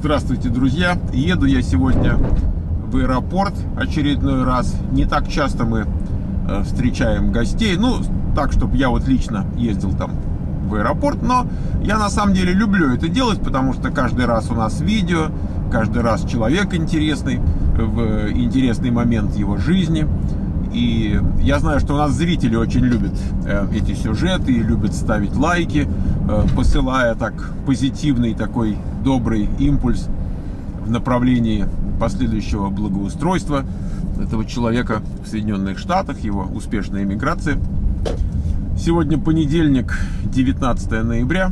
Здравствуйте, друзья! Еду я сегодня в аэропорт очередной раз. Не так часто мы встречаем гостей. Ну, так, чтобы я вот лично ездил там в аэропорт. Но я на самом деле люблю это делать, потому что каждый раз у нас видео, каждый раз человек интересный, в интересный момент его жизни. И я знаю, что у нас зрители очень любят эти сюжеты и любят ставить лайки, посылая так позитивный такой добрый импульс в направлении последующего благоустройства этого человека в Соединенных Штатах, его успешной эмиграции. Сегодня понедельник, 19 ноября,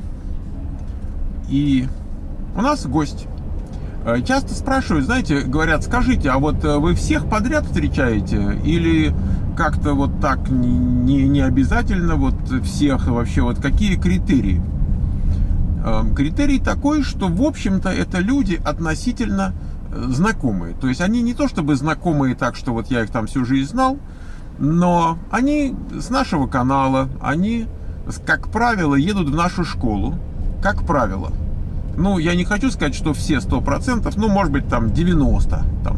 и у нас гость. Часто спрашивают, знаете, говорят, скажите, а вот вы всех подряд встречаете или как-то вот так не обязательно вот всех, и вообще вот какие критерии? Критерий такой, что в общем-то это люди относительно знакомые. То есть они не то чтобы знакомые так, что вот я их там всю жизнь знал, но они с нашего канала, они, как правило, едут в нашу школу, как правило. Ну, я не хочу сказать, что все 100%, ну, может быть, там 92%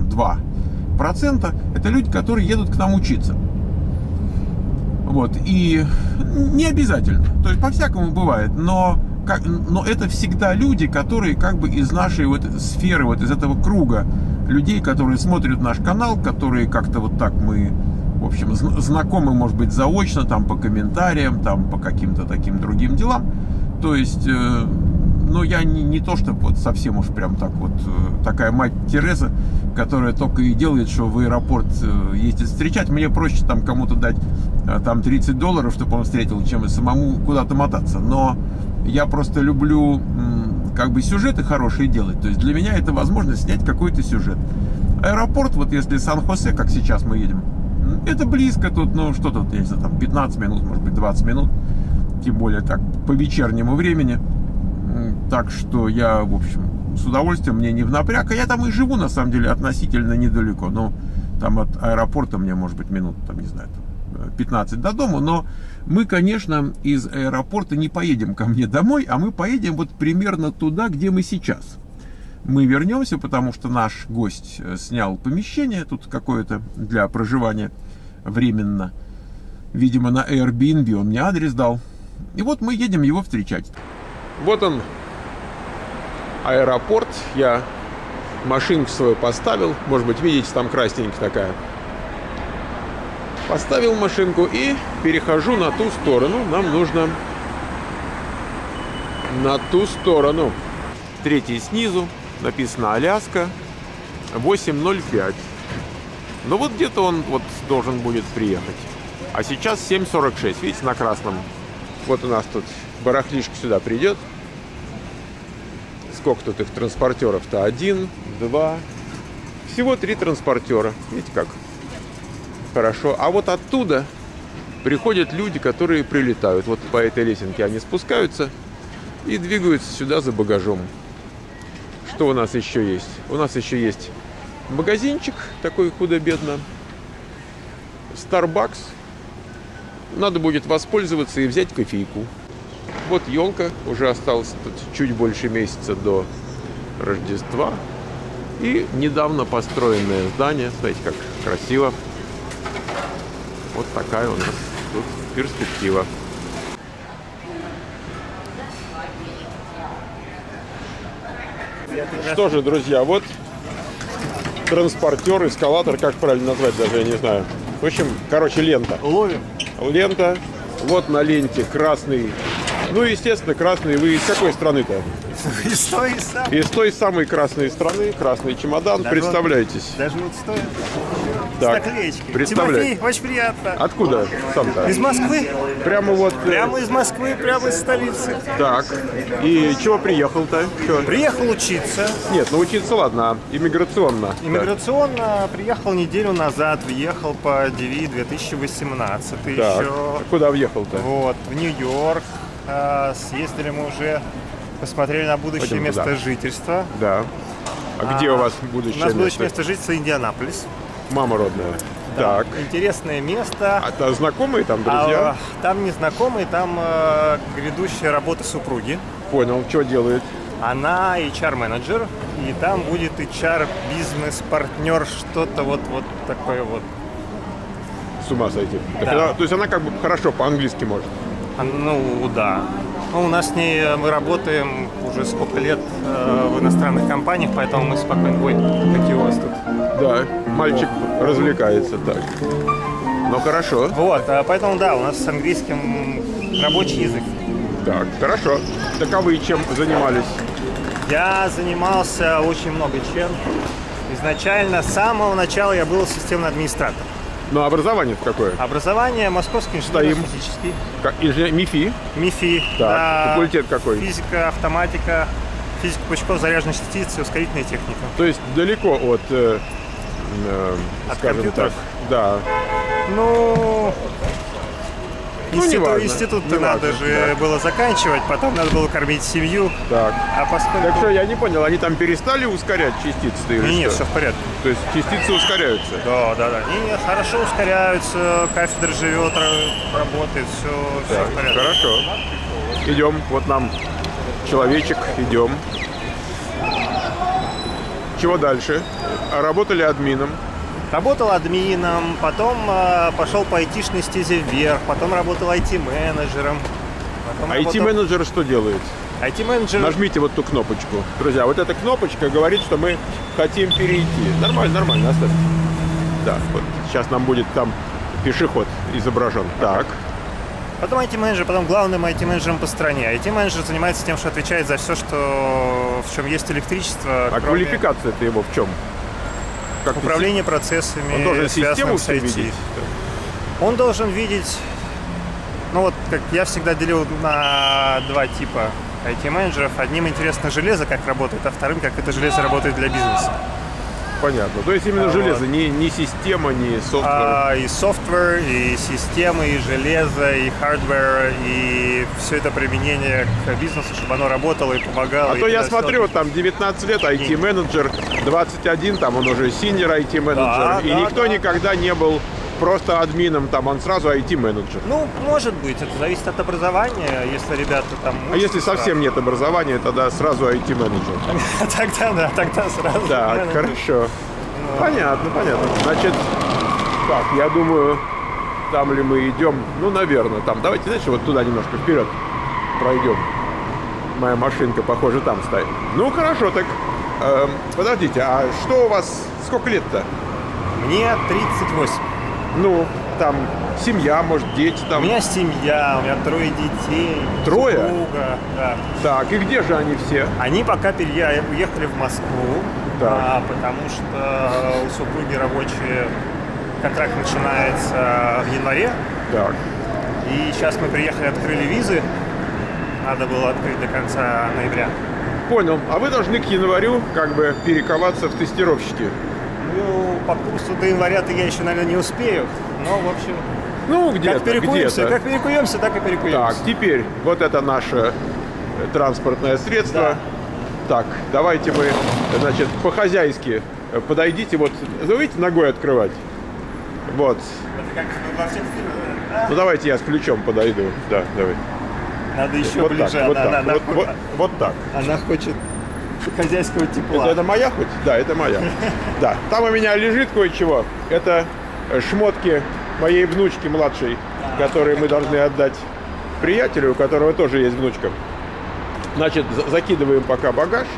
это люди, которые едут к нам учиться. Вот, и не обязательно, то есть по-всякому бывает, но это всегда люди, которые как бы из нашей вот сферы, вот из этого круга людей, которые смотрят наш канал, которые как-то вот так мы, в общем, знакомы, может быть, заочно, там, по комментариям, там, по каким-то таким другим делам, то есть... Но я не то, что вот совсем уж прям так вот, такая мать Тереза, которая только и делает, что в аэропорт ездит встречать. Мне проще там кому-то дать там $30, чтобы он встретил, чем самому куда-то мотаться. Но я просто люблю как бы сюжеты хорошие делать. То есть для меня это возможность снять какой-то сюжет. Аэропорт, вот если Сан-Хосе, как сейчас мы едем, это близко тут, ну что тут, я не знаю, там 15 минут, может быть 20 минут. Тем более так по вечернему времени. Так что я, в общем, с удовольствием, мне не в напряг. А я там и живу, на самом деле, относительно недалеко. Но там от аэропорта мне, может быть, минут, там, не знаю, 15 до дома. Но мы, конечно, из аэропорта не поедем ко мне домой, а мы поедем вот примерно туда, где мы сейчас. Мы вернемся, потому что наш гость снял помещение тут какое-то для проживания временно. Видимо, на Airbnb он мне адрес дал. И вот мы едем его встречать. Вот он, аэропорт. Я машинку свою поставил. Может быть, видите, там красненькая такая. Поставил машинку и перехожу на ту сторону. Нам нужно на ту сторону. Третий снизу. Написано Аляска. 8:05. Ну вот где-то он вот должен будет приехать. А сейчас 7:46. Видите, на красном. Вот у нас тут барахлишка сюда придет. Сколько тут их транспортеров-то? 1, 2. Всего 3 транспортера. Видите как? Хорошо. А вот оттуда приходят люди, которые прилетают. Вот по этой лесенке они спускаются и двигаются сюда за багажом. Что у нас еще есть? У нас еще есть магазинчик такой худо-бедно. Starbucks. Надо будет воспользоваться и взять кофейку. Вот елка. Уже осталось тут чуть больше месяца до Рождества. И недавно построенное здание. Смотрите, как красиво. Вот такая у нас тут перспектива. Что же, друзья, вот транспортер, эскалатор, как правильно назвать, даже я не знаю. В общем, короче, лента. Ловим. Лента. Вот на ленте красный. Ну, естественно, красный. Вы из какой страны-то? Из той самой красной страны. Красный чемодан. Даже представляйтесь. Вот, даже вот стоит. Так, с наклеечкой. представляете. Тимофей, очень приятно. Откуда сам-то? Из Москвы. Прямо вот. Прямо из Москвы, прямо из столицы. Так. И чего приехал-то? Приехал учиться. Нет, ну учиться ладно, а иммиграционно. Иммиграционно приехал неделю назад, въехал по DV 2018 Так. еще. Куда въехал-то? Вот, в Нью-Йорк. Съездили мы уже, посмотрели на будущее Пойдем место туда. жительства. Да. А где у вас будущее место? У нас будущее место жительства Индианаполис. Мама родная. Да. Так. Интересное место. А то знакомые там, друзья? Там не знакомые, там грядущая работа супруги. Понял, что делает? Она HR-менеджер и там будет HR, бизнес-партнер, что-то вот такое вот. С ума сойти. Да. То есть она как бы хорошо по-английски может. Ну, да. Ну, у нас с ней, мы работаем уже сколько лет в иностранных компаниях, поэтому мы спокойно... Ой, какие у вас тут? Да, мальчик развлекается так. Ну, хорошо. Вот, поэтому, да, у нас с английским рабочий язык. Так, хорошо. Так а вы чем занимались? Я занимался очень много чем. Изначально, с самого начала я был системный администратор. Ну, образование какое? Образование Московский инженерно-физический. МИФИ? МИФИ. Так, Да, факультет какой? Физика, автоматика, физика пучков, заряженной частицы, ускорительная техника. То есть далеко от, От скажем компьютеров? так, да. Ну, неважно, институт-то неважно, надо же было заканчивать, потом надо было кормить семью. Так. А поскольку... Так что я не понял, они там перестали ускорять частицы или Нет, что? все в порядке. То есть частицы ускоряются? Да. Нет, хорошо ускоряются, кафедра живет, работает, все Так, в порядке. хорошо. Идем, вот нам человечек, идем. Чего дальше? Работали админом. Работал админом, потом пошел по айтишной стезе вверх, потом работал IT-менеджером. IT-менеджер что делает? IT-менеджер... Нажмите вот ту кнопочку. Друзья, вот эта кнопочка говорит, что мы хотим перейти. Нормально, оставь. Да, вот сейчас нам будет там пешеход изображен. Так. Потом IT-менеджер, потом главным IT-менеджером по стране. IT-менеджер занимается тем, что отвечает за все, что в чем есть электричество. А квалификация-то его в чем? Как управление процессами, он должен систему с IT. видеть? Он должен видеть, ну вот, как я всегда делил на два типа IT-менеджеров. Одним интересно железо, как работает, а вторым, как это железо работает для бизнеса. Понятно. То есть именно железо, не система, не софтвер. И софтвер, и системы, и железо, и хардвер, и все это применение к бизнесу, чтобы оно работало и помогало. А то я смотрю, там 19 лет IT-менеджер, 21, там он уже синьор IT-менеджер, и никто никогда не был просто админом, там он сразу IT-менеджер. Ну, может быть, это зависит от образования, если ребята там... А если совсем нет образования, тогда сразу IT-менеджер. Тогда сразу. Так, хорошо. Понятно. Значит, так, я думаю, там ли мы идем? Ну, наверное, там. Давайте, знаете, вот туда немножко вперед пройдем. Моя машинка, похоже, там стоит. Ну, хорошо, так, подождите, а что у вас, сколько лет-то? Мне 38. Ну, там семья, может, дети там. У меня семья, у меня 3 детей. Трое? Супруга, да. Так, и где же они все? Они пока уехали в Москву, потому что у супруги рабочий контракт начинается в январе. Так. И сейчас мы приехали, открыли визы. Надо было открыть до конца ноября. Понял. А вы должны к январю как бы перековаться в тестировщики. Ну, по курсу до января-то я еще, наверное, не успею. Но, в общем, ну, где-то, как перекуемся, так и перекуемся. Так, теперь вот это наше транспортное средство. Да. Так, давайте мы, значит, по-хозяйски подойдите. Вот, вы видите, ногой открывать. Вот. Это как во всех фильмах. Ну, давайте я с ключом подойду. Да, давай. Надо еще вот ближе. Так, вот так. Она хочет хозяйского тепла. Это моя хоть? Да, это моя. Да, там у меня лежит кое-чего. Это шмотки моей внучки младшей, которые мы должны отдать приятелю, у которого тоже есть внучка. Значит, закидываем пока багаж.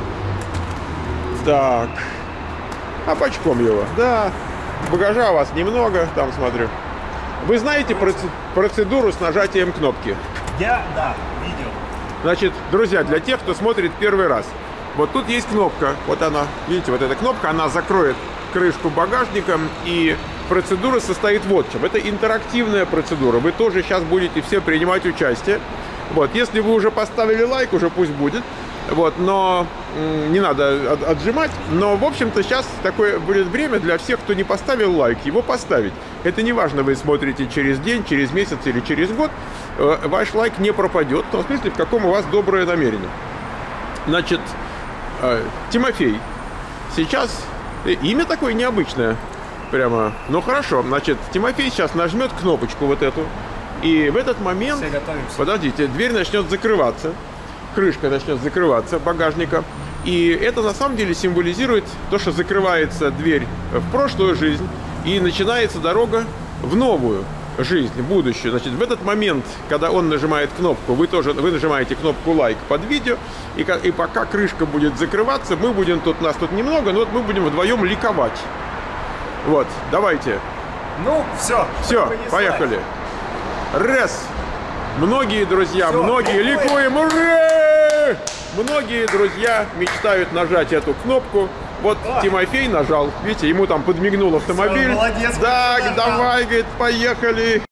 Так. А бочком его. Да. Багажа у вас немного, там смотрю. Вы знаете процедуру с нажатием кнопки? Да, видел. Значит, друзья, для тех, кто смотрит первый раз. Вот тут есть кнопка. Вот она. Видите, вот эта кнопка, она закроет крышку багажника. И процедура состоит вот в чем. Это интерактивная процедура. Вы тоже сейчас будете все принимать участие. Вот, если вы уже поставили лайк, уже пусть будет. Вот, но не надо отжимать. Но, в общем-то, сейчас такое будет время для всех, кто не поставил лайк, его поставить. Это не важно, вы смотрите через день, через месяц или через год. Ваш лайк не пропадет. В том смысле, в каком у вас доброе намерение. Значит, Тимофей. Сейчас имя такое необычное. Прямо. Ну, хорошо. Значит, Тимофей сейчас нажмет кнопочку вот эту. И в этот момент, подождите, дверь начнет закрываться, крышка начнет закрываться багажника. И это на самом деле символизирует то, что закрывается дверь в прошлую жизнь и начинается дорога в новую жизнь, будущее. Значит, в этот момент, когда он нажимает кнопку, вы нажимаете кнопку лайк под видео, и пока крышка будет закрываться, мы будем нас тут немного, но вот мы будем вдвоем ликовать. Вот, давайте. Ну, все. Все, поехали. Раз. Многие друзья, все, многие ликуем. Ура! Многие друзья мечтают нажать эту кнопку. Вот Тимофей нажал. Видите, ему там подмигнул автомобиль. Все, молодец. Так, давай, говорит, поехали.